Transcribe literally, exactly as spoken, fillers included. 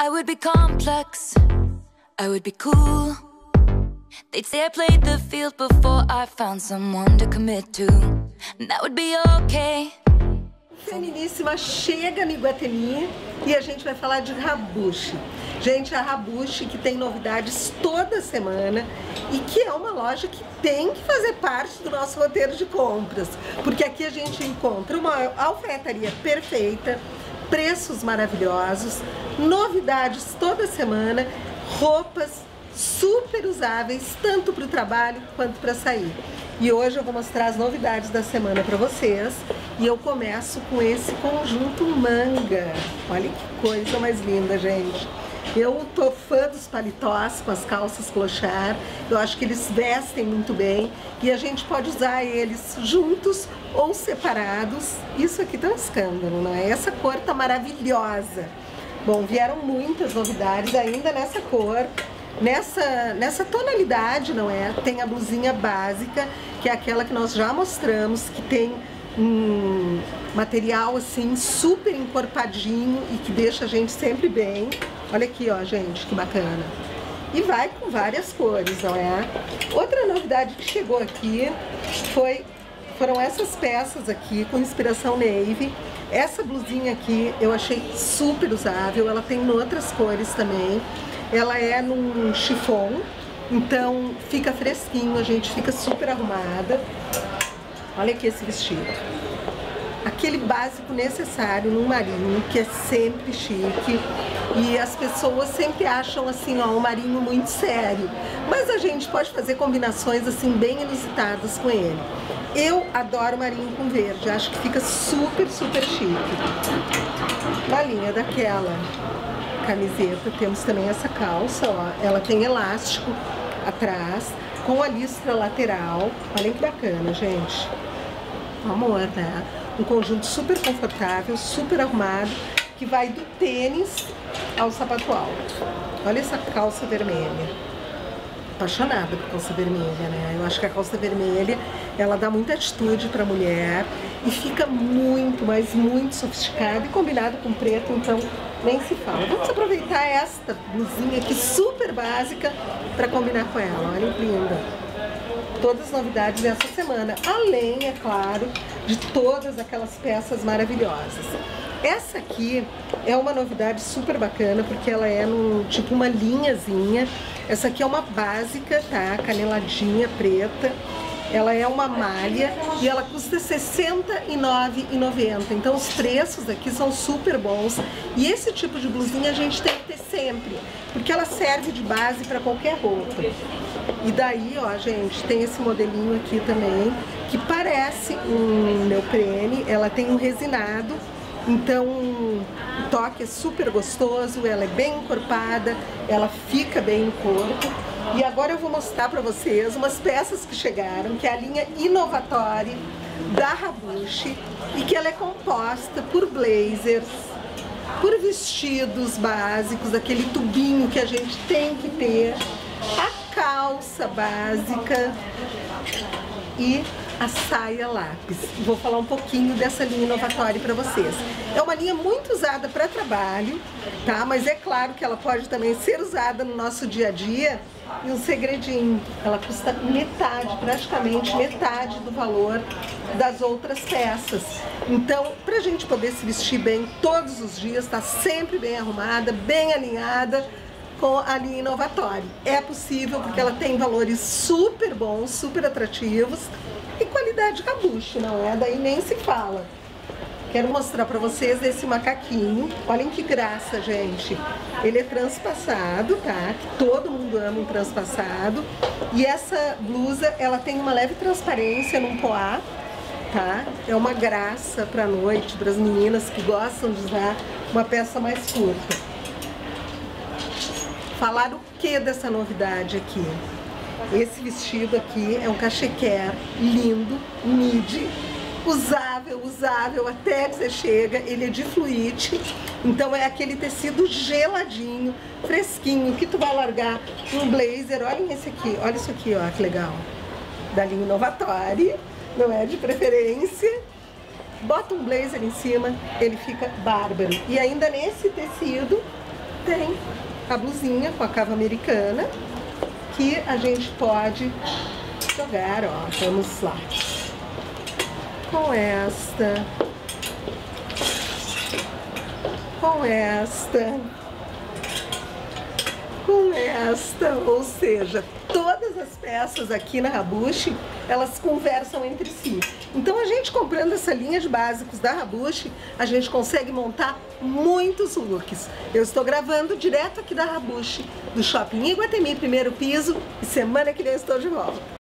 I would be complex, I would be cool. They'd say I played the field before I found someone to commit to. And that would be okay. Feminíssima chega no Iguatemi e a gente vai falar de Rabushi. Gente, a Rabushi que tem novidades toda semana e que é uma loja que tem que fazer parte do nosso roteiro de compras, porque aqui a gente encontra uma alfaiataria perfeita, preços maravilhosos, novidades toda semana, roupas super usáveis, tanto para o trabalho quanto para sair. E hoje eu vou mostrar as novidades da semana para vocês. E eu começo com esse conjunto manga. Olha que coisa mais linda, gente. Eu tô fã dos paletós com as calças clochard. Eu acho que eles vestem muito bem. E a gente pode usar eles juntos ou separados. Isso aqui tá um escândalo, não é? Essa cor tá maravilhosa. Bom, vieram muitas novidades ainda nessa cor. Nessa, nessa tonalidade, não é? Tem a blusinha básica, que é aquela que nós já mostramos, que tem um material assim super encorpadinho e que deixa a gente sempre bem. Olha aqui, ó, gente, que bacana. E vai com várias cores, não é? Outra novidade que chegou aqui foi, foram essas peças aqui com inspiração navy. Essa blusinha aqui eu achei super usável, ela tem em outras cores também. Ela é num chiffon, então fica fresquinho, a gente fica super arrumada. Olha aqui esse vestido. Aquele básico necessário num marinho, que é sempre chique. E as pessoas sempre acham assim, ó, um marinho muito sério. Mas a gente pode fazer combinações assim bem inusitadas com ele. Eu adoro marinho com verde, acho que fica super, super chique. Na linha daquela camiseta, temos também essa calça, ó, ela tem elástico atrás, com a listra lateral, olha que bacana, gente, amor, né? Um conjunto super confortável, super arrumado, que vai do tênis ao sapato alto. Olha essa calça vermelha. Apaixonada por calça vermelha, né? Eu acho que a calça vermelha, ela dá muita atitude pra mulher e fica muito, mas muito sofisticada e combinado com preto, então nem se fala. Vamos aproveitar esta blusinha aqui super básica para combinar com ela. Olha que linda. Todas as novidades dessa semana, além, é claro, de todas aquelas peças maravilhosas. Essa aqui é uma novidade super bacana, porque ela é num, tipo uma linhazinha. Essa aqui é uma básica, tá? Caneladinha, preta. Ela é uma malha e ela custa sessenta e nove reais e noventa centavos. Então os preços aqui são super bons. E esse tipo de blusinha a gente tem que ter sempre, porque ela serve de base para qualquer roupa. E daí, ó, gente, tem esse modelinho aqui também, que parece um neoprene. Ela tem um resinado. Então o toque é super gostoso, ela é bem encorpada, ela fica bem no corpo. E agora eu vou mostrar para vocês umas peças que chegaram, que é a linha Innovatori da Rabushi, e que ela é composta por blazers, por vestidos básicos, aquele tubinho que a gente tem que ter, a calça básica e a saia lápis. Vou falar um pouquinho dessa linha Innovatori para vocês. É uma linha muito usada para trabalho, tá? Mas é claro que ela pode também ser usada no nosso dia a dia. E um segredinho, ela custa metade, praticamente metade do valor das outras peças. Então, pra gente poder se vestir bem todos os dias, tá sempre bem arrumada, bem alinhada com a linha Innovatori. É possível porque ela tem valores super bons, super atrativos e qualidade Rabushi, não é? Daí nem se fala. Quero mostrar pra vocês esse macaquinho. Olhem que graça, gente. Ele é transpassado, tá? Que todo mundo ama um transpassado. E essa blusa, ela tem uma leve transparência num poá, tá? É uma graça pra noite, para as meninas que gostam de usar uma peça mais curta. Falar o que dessa novidade aqui? Esse vestido aqui é um cachequer lindo, midi, usável, usável até que você chega. Ele é de fluide, então é aquele tecido geladinho, fresquinho, que tu vai largar um blazer. Olhem esse aqui, olha isso aqui, ó, que legal, da linha Innovatori, não é? De preferência. Bota um blazer em cima, ele fica bárbaro. E ainda nesse tecido, tem a blusinha com a cava americana, que a gente pode jogar, ó, vamos lá, com esta, com esta, com esta, ou seja, todas as peças aqui na Rabushi, elas conversam entre si. Então a gente comprando essa linha de básicos da Rabushi, a gente consegue montar muitos looks. Eu estou gravando direto aqui da Rabushi, do Shopping Iguatemi, primeiro piso, e semana que vem eu estou de volta.